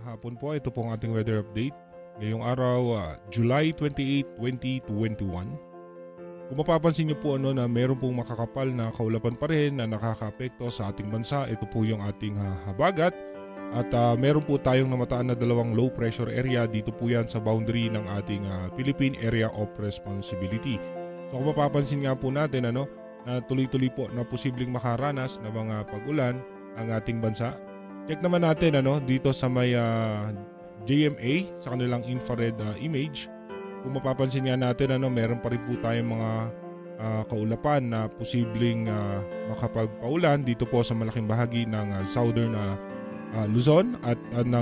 hapon po. Ito po ang ating weather update. Ngayong araw, July 28, 2021. Kung mapapansin niyo po na meron pong makakapal na kaulapan pa rin na nakakaapekto sa ating bansa, ito po yung ating habagat. At meron po tayong namataan na dalawang low pressure area. Dito po yan sa boundary ng ating Philippine Area of Responsibility. So kung mapapansin nga po natin na tuloy-tuloy po na posibleng makaranas ng mga pag-ulan ang ating bansa. Check naman natin dito sa may GMA sa kanilang infrared image. Kung mapapansin nga natin meron pa rin po tayong mga kaulapan na posibleng makapagpaulan dito po sa malaking bahagi ng southern Luzon at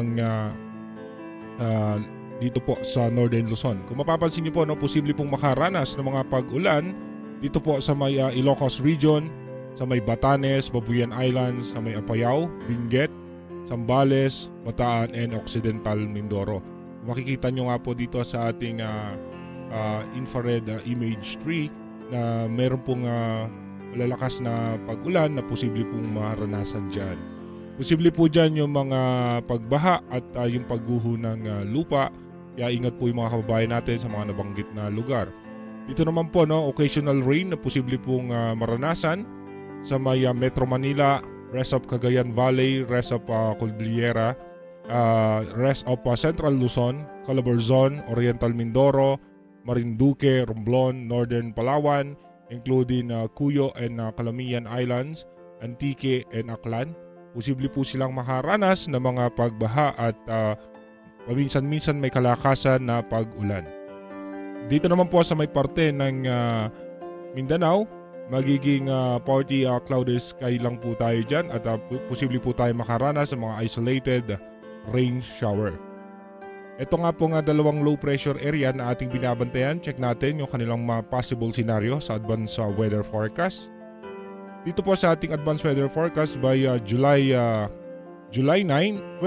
dito po sa northern Luzon. Kung mapapansin niyo po posible pong makaranas ng mga pag-ulan dito po sa may Ilocos Region, sa may Batanes, Babuyan Islands, sa may Apayao, Benguet, Zambales, Bataan, and Occidental Mindoro. Makikita nyo nga po dito sa ating infrared image tree na meron pong malalakas na pag-ulan na posible pong maranasan dyan. Posible po dyan yung mga pagbaha at yung pagguho ng lupa. Kaya ingat po yung mga kababayan natin sa mga nabanggit na lugar. Dito naman po occasional rain na posible pong maranasan sa may Metro Manila, rest of Cagayan Valley, rest of Cordillera, rest of Central Luzon, CALABARZON, Oriental Mindoro, Marinduque, Romblon, Northern Palawan, including Cuyo and Calamian Islands, Antique and Aklan. Posible po silang makaranas ng mga pagbaha at paminsan-minsan may kalakasan na pag-ulan. Dito naman po sa may parte ng Mindanao, magiging partly cloudy sky lang po tayo dyan at posible po tayo makaranas sa mga isolated rain shower. Ito nga po dalawang low pressure area na ating binabantayan. Check natin yung kanilang possible scenario sa advanced weather forecast. Dito po sa ating advanced weather forecast by July 29,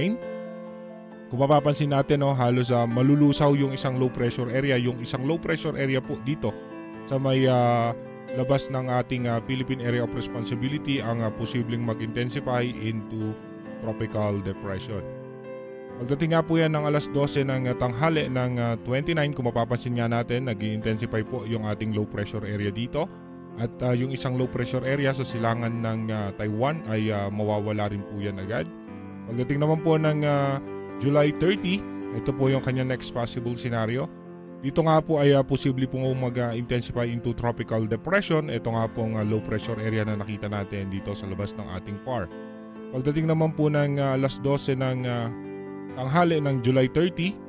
kung mapapansin natin halos malulusaw yung isang low pressure area. Yung isang low pressure area po dito sa may labas ng ating Philippine Area of Responsibility ang posibleng mag-intensify into tropical depression. Pagdating nga po yan ng alas 12 ng tanghali ng 29, kung mapapansin nga natin, nag-intensify po yung ating low pressure area dito. At yung isang low pressure area sa silangan ng Taiwan ay mawawala rin po yan agad. Pagdating naman po ng July 30, ito po yung kanya next possible scenario. Dito nga po ay posible pong mag-intensify into tropical depression. Ito nga pong low pressure area na nakita natin dito sa labas ng ating PAR. Pagdating naman po ng alas 12 ng tanghali ng July 30,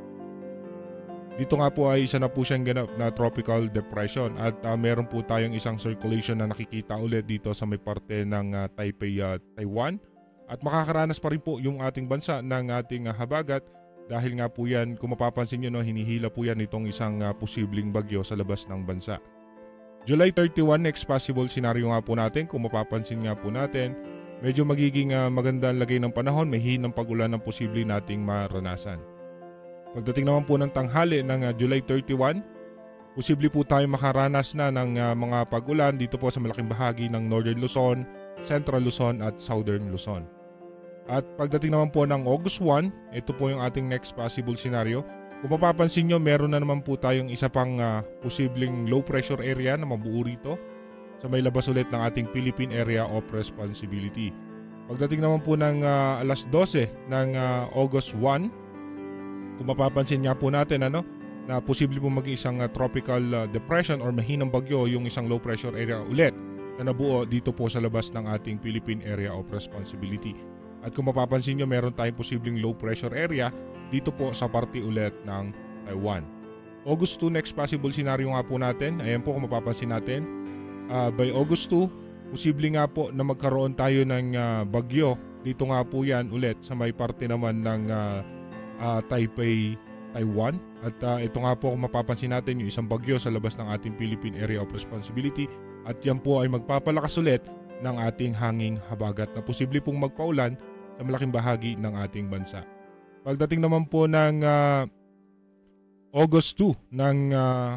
dito nga po ay isa na po siyang ganap na tropical depression at meron po tayong isang circulation na nakikita ulit dito sa may parte ng Taipei, Taiwan. At makakaranas pa rin po yung ating bansa ng ating habagat dahil nga po yan, kung mapapansin nyo, hinihila po yan itong isang posibleng bagyo sa labas ng bansa. July 31, next possible scenario nga po natin. Kung mapapansin nga po natin, medyo magiging maganda ang lagay ng panahon, may hinang pag-ulan ng posible nating maranasan. Pagdating naman po ng tanghali ng July 31, posible po tayo makaranas na ng mga pag-ulan dito po sa malaking bahagi ng Northern Luzon, Central Luzon at Southern Luzon. At pagdating naman po ng August 1, ito po yung ating next possible scenario. Kung mapapansin nyo, meron na naman po tayong isa pang posibleng low pressure area na mabuo rito sa may labas ulit ng ating Philippine Area of Responsibility. Pagdating naman po ng alas 12 ng August 1, kung mapapansin nga po natin na posible po maging isang tropical depression or mahinang bagyo yung isang low pressure area ulit na nabuo dito po sa labas ng ating Philippine Area of Responsibility. At kung mapapansin nyo, meron tayong posibleng low pressure area dito po sa parte ulit ng Taiwan. August 2, next possible scenario nga po natin. Ayan po kung mapapansin natin. By August 2, posible nga po na magkaroon tayo ng bagyo. Dito nga po yan ulit sa may parte naman ng Taipei, Taiwan. At ito nga po kung mapapansin natin yung isang bagyo sa labas ng ating Philippine Area of Responsibility. At yan po ay magpapalakas ulit ng ating hanging habagat na posible pong magpaulan sa malaking bahagi ng ating bansa. Pagdating naman po ng August 2 ng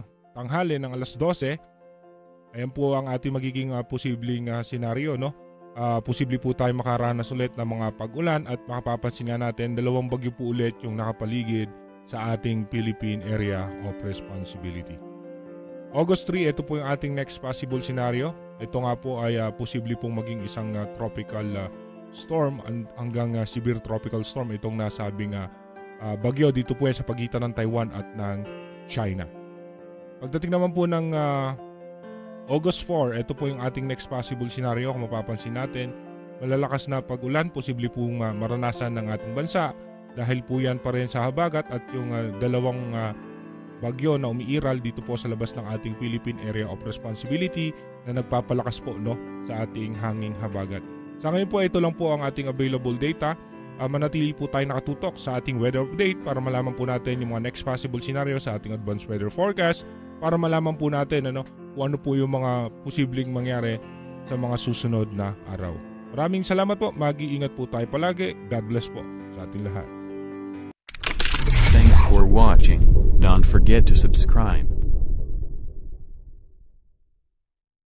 tanghali ng alas 12, ayan po ang ating magiging posibleng senaryo posible po tayo makaranas ulit ng mga pag-ulan at makapapansin nga natin 2 bagyo po ulit yung nakapaligid sa ating Philippine Area of Responsibility. August 3, ito po yung ating next possible scenario. Ito nga po ay posible pong maging isang tropical storm hanggang severe tropical storm itong nasabing bagyo dito po sa pagitan ng Taiwan at ng China. Pagdating naman po ng August 4, ito po yung ating next possible scenario. Kung mapapansin natin, malalakas na pag-ulan posible pong maranasan ng ating bansa dahil po yan pa rin sa habagat at yung 2 bagyo na umiiral dito po sa labas ng ating Philippine Area of Responsibility na nagpapalakas po sa ating hanging habagat. Sa ngayon po, ito lang po ang ating available data. Manatili po tayo nakatutok sa ating weather update para malaman po natin yung mga next possible scenario sa ating advanced weather forecast para malaman po natin kung ano po yung mga posibleng mangyari sa mga susunod na araw. Maraming salamat po. Mag-iingat po tayo palagi. God bless po sa ating lahat. Thanks for watching. Don't forget to subscribe.